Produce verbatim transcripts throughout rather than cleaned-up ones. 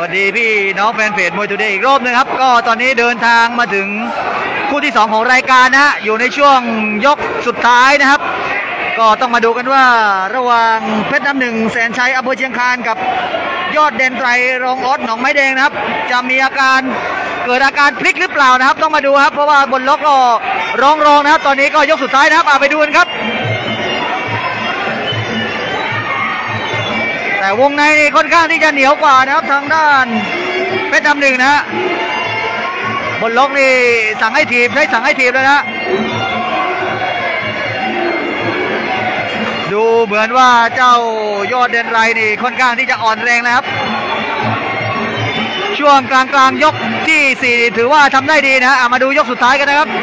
วัสดีพี่น้องแฟนเพจมวยทูเดย์อีกรอบนึงครับก็ตอนนี้เดินทางมาถึงคู่ที่สองของรายการนะฮะอยู่ในช่วงยกสุดท้ายนะครับก็ต้องมาดูกันว่าระหว่างเพชรน้ำหนึ่งแสนชัยอำเภอเชียงคานกับยอดเด่นไตรรองออสหนองไม้แดงนะครับจะมีอาการเกิดอาการพลิกหรือเปล่านะครับต้องมาดูครับเพราะว่าบนล็อกก็ร้องรองนะครับตอนนี้ก็ยกสุดท้ายนะครับเอาไปดูกันครับแต่วงในนี่ค่อนข้างที่จะเหนียวกว่านะครับทางด้านเพชรน้ำหนึ่งนะฮะบนล็อกนี่สั่งให้ทีมใช้สั่งให้ทีมแล้วนะดูเหมือนว่าเจ้ายอดเด่นไรนี่ค่อนข้างที่จะอ่อนแรงนะครับช่วงกลางกลางยกที่สี่ถือว่าทำได้ดีนะเอามาดูยกสุดท้ายกันนะครับ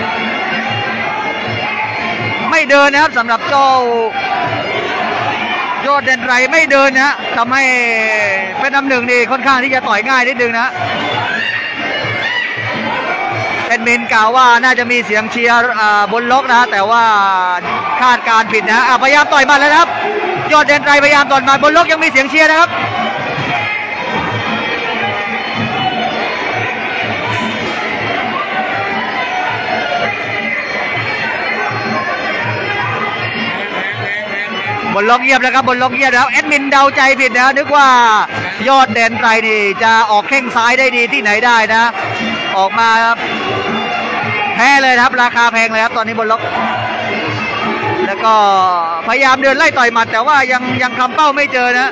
ไม่เดินนะครับสำหรับเจ้ายอดเด่นไรไม่เดินนะทำให้เป็นน้ำหนึ่งนี่ค่อนข้างที่จะต่อยง่ายนิดนึงนะแอดมินกล่าวว่าน่าจะมีเสียงเชียร์บนล็อกนะแต่ว่าคาดการผิดนะพยายามต่อยมาแล้วนะครับยอดเด่นไรพยายามต่อยมาบนล็อกยังมีเสียงเชียร์นะครับบนล็อกเงียบแล้วครับบนล็อกเงียบแล้วแอดมินเดาใจผิดนะนึกว่ายอดเด่นไตรนี่จะออกแข้งซ้ายได้ดีที่ไหนได้นะออกมาแพ้เลยครับราคาแพงเลยครับตอนนี้บนล็อกแล้วก็พยายามเดินไล่ต่อยหมัดแต่ว่ายังยังคำเป้าไม่เจอนะ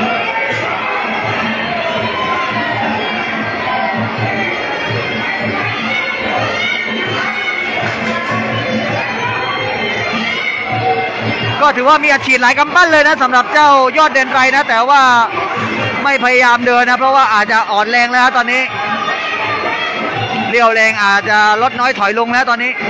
ก็ถือว่ามีอาชีพหลายกำปั้นเลยนะสำหรับเจ้ายอดเด่นไรนะแต่ว่าไม่พยายามเดินนะเพราะว่าอาจจะอ่อนแรงแล้วตอนนี้เรี่ยวแรงอาจจะลดน้อยถอยลงแล้วตอนนี้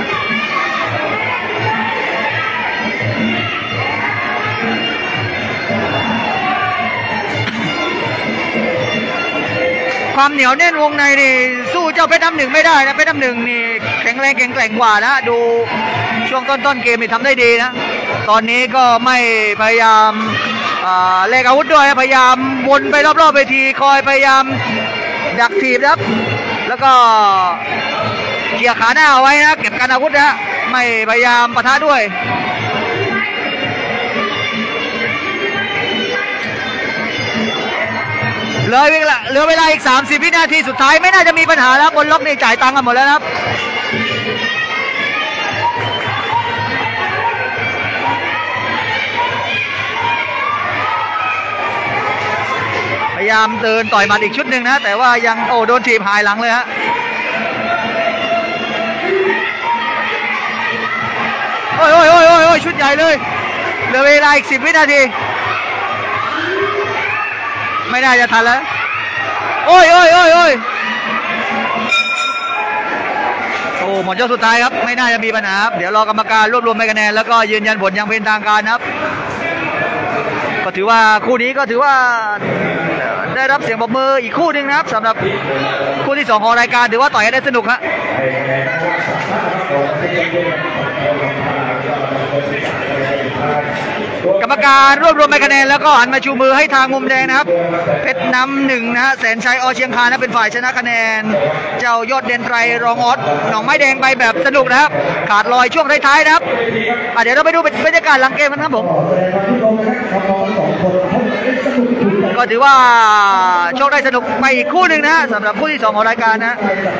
ความเหนียวแน่นวงในนี่สู้เจ้าเพชรน้ำหนึ่งไม่ได้นะเพชรน้ำหนึ่งนี่แข็งแรงแข็งแกร่งกว่านะดูช่วงต้นๆเกมนี่ทำได้ดีนะตอนนี้ก็ไม่พยายามแลกอาวุธด้วยพยายามวนไปรอบๆเวทีคอยพยายามดักถีบครับแล้วก็เขี่ยขาหน้าเอาไว้นะเก็บการอาวุธนะไม่พยายามปะทะด้วยเหลือเวลาเหลือเวลาอีกสามสิบวินาทีสุดท้ายไม่น่าจะมีปัญหาแล้วบนล็อกนี่จ่ายตังค์กันหมดแล้วครับพยายามเดินต่อยหมัดอีกชุดหนึ่งนะแต่ว่ายังโอ้โดนถีบหายหลังเลยฮะโอ้ยโอ้ยโอ้ยโอ้ยชุดใหญ่เลยเหลือเวลาอีกสิบวินาทีไม่น่าจะทันแล้วโอ้ยโอ้ยโอ้ยโอ้ยโอ้หมดยกสุดท้ายครับไม่น่าจะมีปัญหาเดี๋ยวรอกรรมการรวบรวมคะแนนแล้วก็ยืนยันผลอย่างเป็นทางการครับก็ถือว่าคู่นี้ก็ถือว่าได้รับเสียงปรบมืออีกคู่หนึ่งนะครับสำหรับคู่ที่สองของรายการถือว่าต่อยได้สนุกฮะกรรมการรวบรวมคะแนนแล้วก็หันมาชูมือให้ทางมุมแดงนะครับเพชรน้ำหนึ่งนะฮะแสนชัยอเชียงคานนะเป็นฝ่ายชนะคะแนนเจ้ายอดเด่นไตรรองออสหนองไม้แดงไปแบบสนุกนะครับขาดลอยช่วงท้ายๆนะครับเดี๋ยวเราไปดูบรรยากาศหลังเกมกันครับผมก็ถือว่าโชคได้สนุกไปอีกคู่หนึ่งนะสำหรับคู่ที่สองของรายการนะ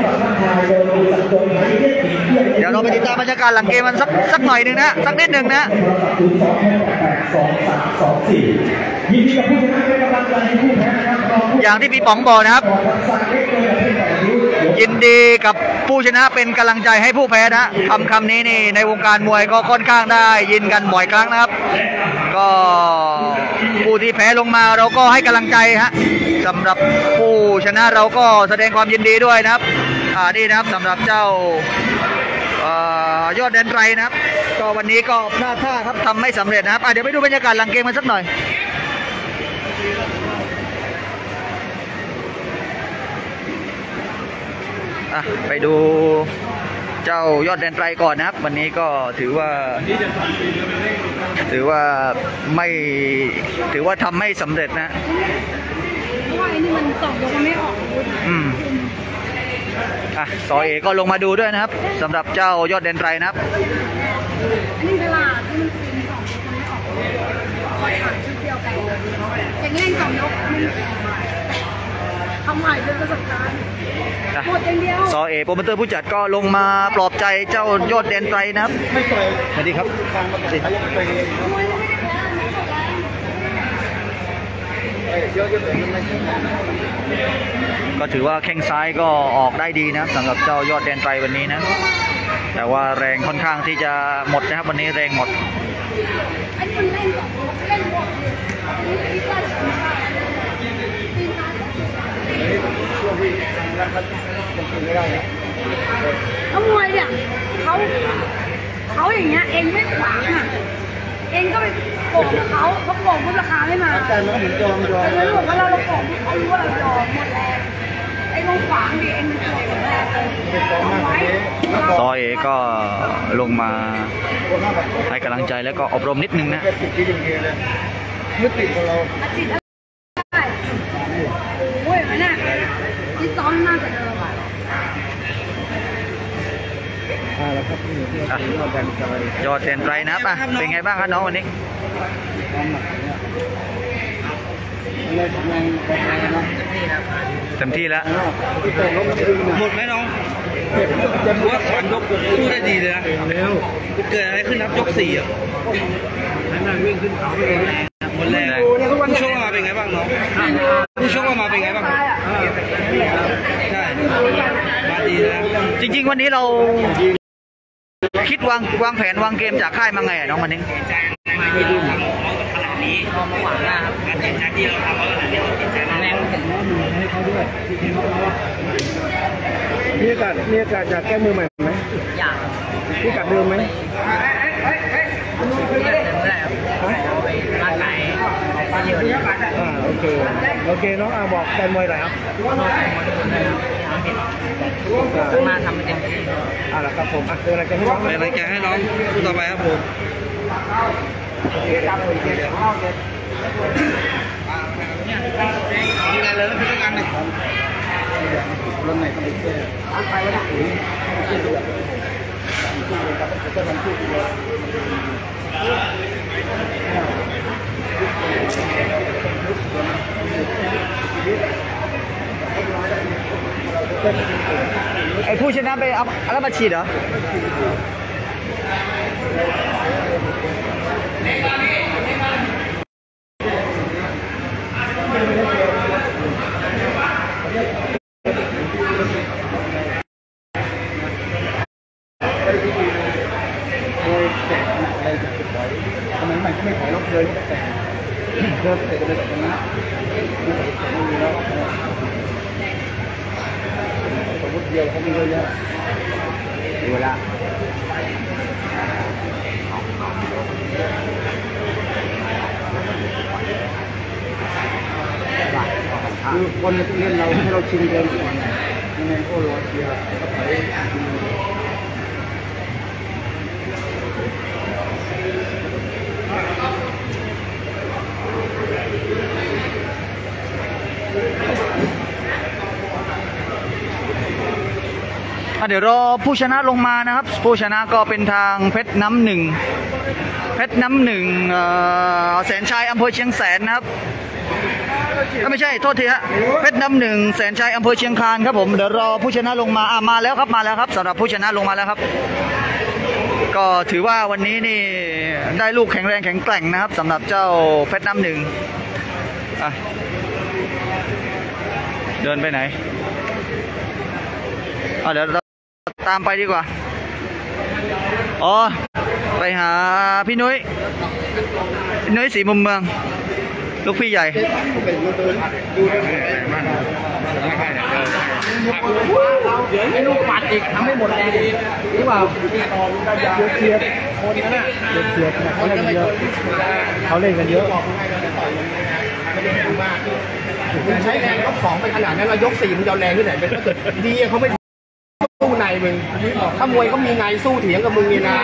เดี๋ยวเราไปติดตามบรรยากาศหลังเกมมันสักสักหน่อยหนึ่งนะสักนิดหนึ่งนะอย่างที่พี่ป๋องบอกนะครับยินดีกับผู้ชนะเป็นกำลังใจให้ผู้แพ้นะคำคำนี้นี่ในวงการมวยก็ค่อนข้างได้ยินกันบ่อยครั้งนะครับก็ผู้ที่แพ้ลงมาเราก็ให้กำลังใจฮะสำหรับผู้ชนะเราก็แสดงความยินดีด้วยนะครับอ่านี่นะครับสำหรับเจ้ายอดเด่นไรนะครับก็วันนี้ก็พลาดท่าครับทำไม่สำเร็จนะครับเดี๋ยวไปดูบรรยากาศหลังเกมมันสักหน่อยไปดูเจ้ายอดเด่นไรก่อนนะครับวันนี้ก็ถือว่าถือว่าไม่ถือว่าทำไม่สำเร็จนะราะว่าไอ้นี่มันสองยกมันไม่ออกอืมอ่ะซอเอก็ลงมาดูด้วยนะครับสำหรับเจ้ายอดเดนไตรนะครับอันนี้ตลาดที่มันเป็นสองยกมันไม่ออกคอยขาดชุดเดียวกันอย่างนี้สองยกทำใหม่เป็นประสบการณ์หมดอย่างเดียวซอเอโปรโมเตอร์ผู้จัดก็ลงมาปลอบใจเจ้ายอดเดนไตรนะครับสวัสดีครับก็ถือว่าแข้งซ้ายก็ออกได้ดีนะสำหรับเจ้ายอดเดนไตรวันนี้นะแต่ว่าแรงค่อนข้างที่จะหมดนะครับวันนี้แรงหมดเขามวยเนี่ยเขาเขาอย่างเงี้ยเองไม่ขวางอ่ะเองก็ไปโกงเขาเขาโกงเพื่อราคาไม่มาแต่ไม่เหมือนจอมจอมแต่ไม่บอกว่าเราเราโกงเขารู้ว่าเราจอมหมดแรงไอ้ลงขวางดิเองมันตัวหมดแรงเลยซอเอก็ลงมาให้กำลังใจแล้วก็อบรมนิดนึงนะยึดติดของเราจิตได้โอ้ยมันน่ะที่ซ้อมน่าจะเดิมยอดเดนไตรนะครับอ่ะเป็นไงบ้างครับน้องวันนี้เต็มที่แล้วหมดไหมน้องถือว่าสามยกสู้ได้ดีเลยนะเกิดอะไรขึ้นนับยกสี่อ่ะนั่นวิ่งขึ้นเขาไปเลยหมดแรงผู้ชกมาเป็นไงบ้างน้องผู้ชกมาเป็นไงบ้างใช่มาดีนะจริงๆวันนี้เราคิดวางวางแผนวางเกมจากค่ายมาไงน้องมันนี่มาที่ดูทำของเราขนาดนี้พอมาหวังนะครับการเตรียมใจที่เราทำเขาขนาดนี้เราเตรียมใจมาแรงถึงมือให้เขาด้วยมีโอกาสมีโอกาสจะแก้มือใหม่ไหมอยากมีโอกาสเดิมไหมเดิมได้ครับไปร่างกายเยอะอ่าโอเคโอเคน้องอาบอกแฟนมวยหน่อยครับมาทำเต็มที่อ่าแล้วครับผมเป็นอะไรกันให้น้องเป็นอะไรกันให้น้องคู่ต่อไปครับผมมีอะไรเลยพี่ต้องการหนึ่งรถไหนก็ไม่เชื่อไปแล้วนะไอ้ผู้ชนะไปเอาอะไรมาฉีดเหรอทำไมไม่ไม่ถอยรถเลยแต่เดินเตะเลยแบบนี้สมมติเดียวเขามีเยอะแยะดูละคือคนที่เล่นเราให้เราชิงเดินก่อนยังไงก็รอเดียวเดี๋ยวรอผู้ชนะลงมานะครับผู้ชนะก็เป็นทางเพชรน้ำหนึ่งเพชรน้ำหนึ่งแสนชัยอำเภอเชียงแสนนะครับไม่ใช่โทษทีฮะเพชรน้ำหนึ่งแสนชัยอำเภอเชียงคานครับผมเดี๋ยวรอผู้ชนะลงมาอ่ามาแล้วครับมาแล้วครับสำหรับผู้ชนะลงมาแล้วครับก็ถือว่าวันนี้นี่ได้ลูกแข็งแรงแข็งแกร่งนะครับสำหรับเจ้าเพชรน้ำหนึ่งอ่ะเดินไปไหนอ่ะเดี๋ยวตามไปดีกว่าอ๋อไปหาพี่นุ้ยพี่นุ้ยสีมุมเมืองลูกพี่ใหญ่ไอ้ลูกปัดอีกทำให้หมดแรงหรือเปล่าเชียร์คนนั้นน่ะเชียร์เขาเล่นกันเยอะเขาเล่นกันเยอะคุณใช้แรงยกสองไปขนาดนั้นเรายกสี่มันจะแรงที่ไหนเป็นถ้าเกิดดีเขาไม่สู้ในมึงถ้ามวยเขามีไงสู้เถียงกับมึงนี่นะ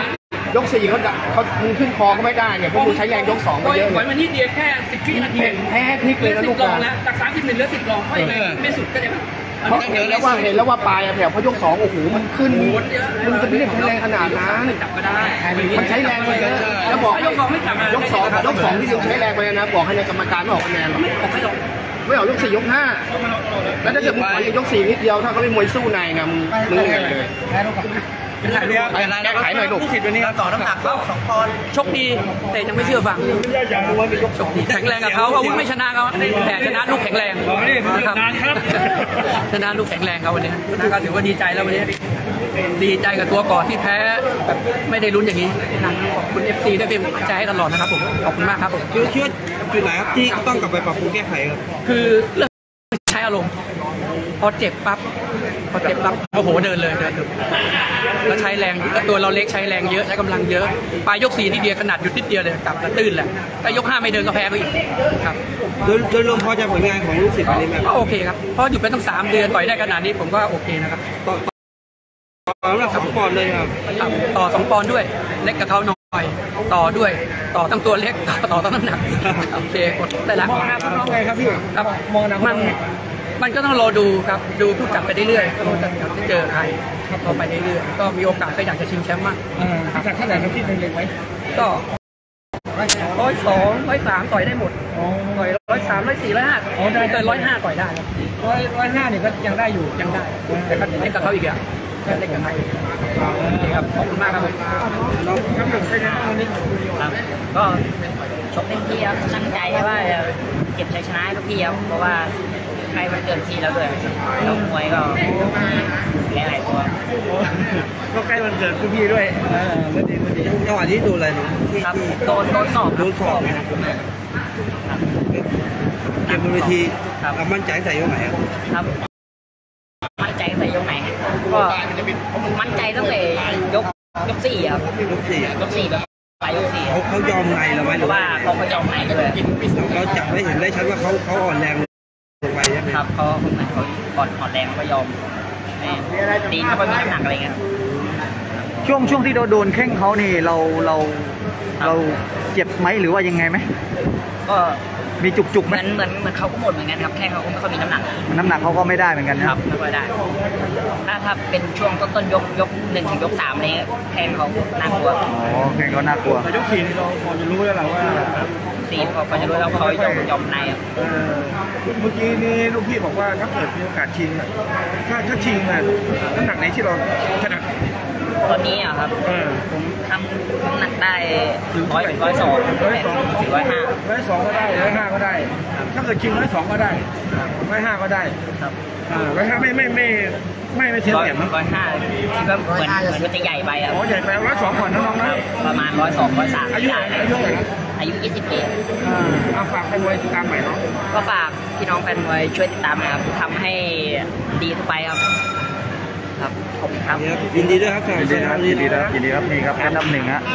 ยกสี่เขาเขามึงขึ้นคอก็ไม่ได้เนี่ยเพราะมึงใช้แรงยกสองไปเยอะถอยมานิดเดียวแค่สิบวินาทีแพ้พลิกเลยนะสิลูบกลองนะแล้วจากสามสิบหนึ่งเหลือสิบลองไม่ไม่สุดก็ได้ไหมเพราะเห็นแล้วว่าเห็นแล้วว่าปลายอะแถวพอยกสองโอ้โหมันขึ้นมึงจะไม่ได้ใช้แรงขนาดนั้นจับก็ได้มันใช้แรงไปเยอะแล้วบอกยกสองไม่จับยกสองยกสองที่ยังใช้แรงไปนะบอกให้ในกรรมการไม่ออกคะแนนหรอกไม่ออกไม่ออกไม่ออกยกสี่ยกห้าแล้วถ้าเกิดมึงถอยยกสี่นิดเดียวถ้าเขาไม่มวยสู้ในนะมึงมึงเหนื่อยเลยแก้ไขหน่อยลูกสิทธิ์วันนี้ต่อน้ำหนักเขาสองปอนด์ชกดีแต่ยังไม่เชื่อฟังชกดีแข็งแรงกับเขาอาวุธไม่ชนะเขาแต่ชนะลูกแข็งแรงนะครับชนะลูกแข็งแรงเขาวันนี้นะก็ถือว่าดีใจแล้ววันนี้ดีใจกับตัวก่อนที่แพ้แบบไม่ได้ลุ้นอย่างนี้นะขอบคุณ เอฟ ซี ได้เป็นกำลังใจให้ตลอดนะครับผมขอบคุณมากครับผมคิดคิดว่าจุดไหนครับที่ต้องกลับไปปรับปรุงแก้ไขครับคือเรื่องใช้อารมณ์พอเจ็บปั๊บพอเจ็บปั๊บโอ้โหเดินเลยเดินถึงแล้วใช้แรงตัวเราเล็กใช้แรงเยอะใช้กำลังเยอะปลายยกสี่นิดเดียวขนาดหยุดนิดเดียวเลยกลับกระตื้นแหละแต่ยกห้าไม่เดินก็แพ้ไปอีกครับโดยโดยรวมพอใจผลงานของลูกศิษย์วันนี้ไหมก็โอเคครับเพราะหยุดไปตั้งสามเดือนต่อยได้ขนาดนี้ผมก็โอเคนะครับต่อต่อน้ำหนักสองปอนด์เลยครับครับต่อสองปอนด์ด้วยเล็กกับเขาหน่อยต่อด้วยต่อทั้งตัวเล็กต่อต่อทั้งน้ำหนักโอเคกดได้แล้วมองอนาคตน้องไงครับพี่ครับมองอนาคตมันมันก็ต้องรอดูครับดูผู้จัดไปเรื่อยๆเราจะจะเจอใครเราไปเรื่อยๆก็มีโอกาสก็อยากจะชิงแชมป์มากจากเท่าไหร่ครับที่เล็งๆไว้ก็ร้อยสองร้อยสามต่อยได้หมดต่อยร้อยสามร้อยสี่ร้อยห้าเกินร้อยห้าต่อยได้ครับร้อยร้อยห้าเนี่ยก็ยังได้อยู่ยังได้แต่ก็เล่นกับเขาอีกอ่ะเล่นกับใครครับขอบคุณมากครับผมน้องน้ำหนักใช่ไหมวันนี้ครับก็ชกเต็มที่ครับตั้งใจว่าจะเก็บชัยชนะให้ทุกที่ครับเพราะว่าใครมันเกินที่แล้วด้วยแล้วมวยก็มีหลายๆตัวก็ใกล้วันเกิดคุณพี่ด้วยเออวันดีวันดีจังหวะที่ดูอะไรน้องที่ครับที่โดนโดนสอบโดนสอบนะครับเกมบนเวทีครับเรามั่นใจใส่ยกไหนครับครับมั่นใจตั้งแต่ยกไหนก็มั่นใจตั้งแต่ยกยกสี่ครับยกสี่ยกสี่แบบปลายยกสี่เขาเขายอมในเราไหมหเพรือราะว่าว่าเขาก็ยอมไหนด้วยเราจับได้เห็นได้ชัดว่าเขาเขาอ่อนแรงลงไปใช่ไหมครับเขาเหมือนเขาก่อนอ่อนแรงก็ยอมตีไม่ค่อยมีน้ำหนักอะไรเงี้ยช่วงช่วงที่เราโดนแข้งเขานี่เราเราเราเจ็บไหมหรือว่ายังไงไหมก็มีจุกจุกๆเหไหมมือนเหมือนเหมือนเขาก็หมดเหมือนกันครับแค่เขาก็ไม่ค่อยมีน้ำหนักน้ำหนักเขาก็ไม่ได้เหมือนกันนะครับไม่ค่อยได้ ถ้าถ้าเป็นช่วงต้นๆยกยกหนึ่งถึงยกสามอะไรเงี้ยแทงเขาน่ากลัวอ๋อแข้งเขาน่ากลัวแต่ยกสี่นี่เราพอจะรู้แล้วแหละว่าสี่เขาก็จะรู้แล้วเขายอมยอมในครับเออเมื่อกี้นี้ลูกพี่บอกว่าถ้าเกิดมีโอกาสชิงอ่ะถ้าถ้าชิงอ่ะน้ำหนักไหนที่เราถนัดตอนนี้อ่ะครับเออผมทำน้ำหนักได้ร้อยร้อยสองร้อยสองถึงร้อยห้าร้อยสองก็ได้ร้อยห้าก็ได้ ถ้าเกิดชิงร้อยสองก็ได้ร้อยห้าก็ได้ครับอ่าร้อยห้าไม่ไม่ไม่ไม่ไม่เสียร้อยเปรียบนะร้อยห้าคิดว่าเหมือนเหมือนมันจะใหญ่ไปอ่ะอ๋อใหญ่ไปร้อยสองก่อนนะน้องนะประมาณร้อยสองร้อยสามอายุได้อายุเท่าไหร่นะอายุยี่สิบปีอ่าเอาฝากให้มวยติดตามใหม่เนาะก็ฝากพี่น้องแฟนมวยช่วยติดตามนะครับทำให้ดีทุกไปครับ ครับขอบคุณครับยินดีด้วยครับยินดีนะครับยินดีนะครับยินดีครับนี่ครับเป็นลำหนึ่งฮะ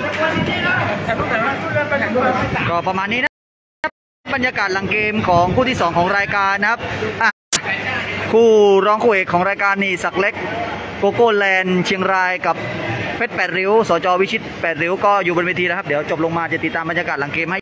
ก็ประมาณนี้นะบรรยากาศหลังเกมของคู่ที่สองของรายการนะครับอ่ะคู่รองคู่เอกของรายการนี่สักเล็กโกโก้แลนด์เชียงรายกับเพชรแปดริ้วสจวิชิตแปดริ้วก็อยู่บนเวทีนะครับเดี๋ยวจบลงมาจะติดตามบรรยากาศหลังเกมให้